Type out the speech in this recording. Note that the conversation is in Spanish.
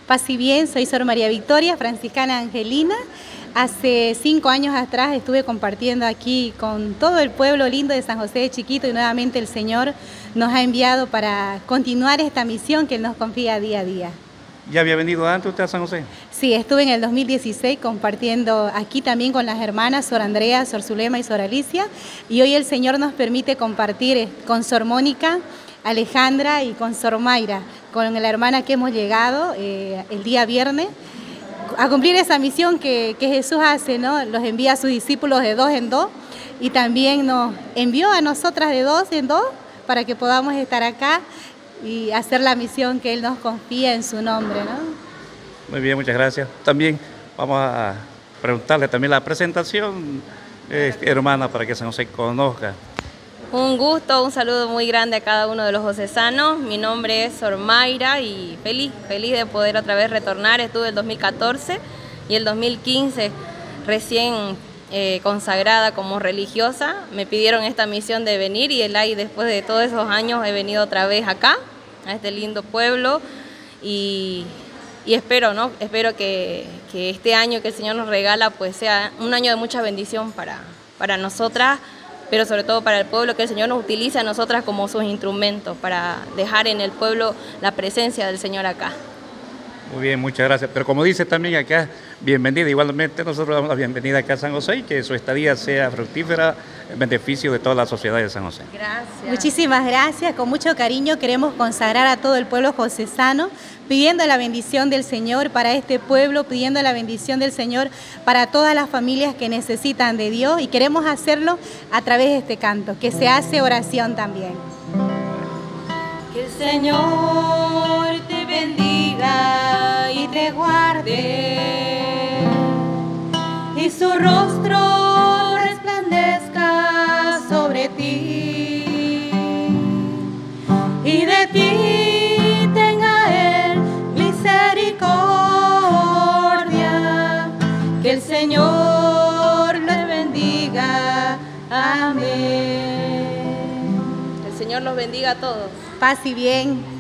Paz y bien, soy Sor María Victoria, franciscana angelina. Hace 5 años atrás estuve compartiendo aquí con todo el pueblo lindo de San José de Chiquito y nuevamente el Señor nos ha enviado para continuar esta misión que Él nos confía día a día. ¿Ya había venido antes usted a San José? Sí, estuve en el 2016 compartiendo aquí también con las hermanas Sor Andrea, Sor Zulema y Sor Alicia, y hoy el Señor nos permite compartir con Sor Mónica, Alejandra y con Sor Mayra, con la hermana que hemos llegado el día viernes, a cumplir esa misión que Jesús hace, ¿no? Los envía a sus discípulos de 2 en 2 y también nos envió a nosotras de 2 en 2 para que podamos estar acá y hacer la misión que Él nos confía en su nombre, ¿no? Muy bien, muchas gracias. También vamos a preguntarle también la presentación, hermana, para que San José conozca. Un gusto, un saludo muy grande a cada uno de los josesanos. Mi nombre es Sor Mayra y feliz de poder otra vez retornar. Estuve el 2014 y el 2015 recién consagrada como religiosa. Me pidieron esta misión de venir y después de todos esos años he venido otra vez acá, a este lindo pueblo y espero, ¿no? Espero que este año que el Señor nos regala pues sea un año de mucha bendición para nosotras, pero sobre todo para el pueblo, que el Señor nos utilice a nosotras como sus instrumentos para dejar en el pueblo la presencia del Señor acá. Muy bien, muchas gracias. Pero como dice también acá, bienvenida. Igualmente nosotros damos la bienvenida acá a San José y que su estadía sea fructífera en beneficio de toda la sociedad de San José. Gracias. Muchísimas gracias. Con mucho cariño queremos consagrar a todo el pueblo josesano, pidiendo la bendición del Señor para este pueblo, pidiendo la bendición del Señor para todas las familias que necesitan de Dios y queremos hacerlo a través de este canto, que se hace oración también. Que el Señor te bendiga y te guarde y su rostro resplandezca sobre ti y de ti tenga Él misericordia. Que el Señor le bendiga. Amén. El Señor los bendiga a todos. Paz y bien.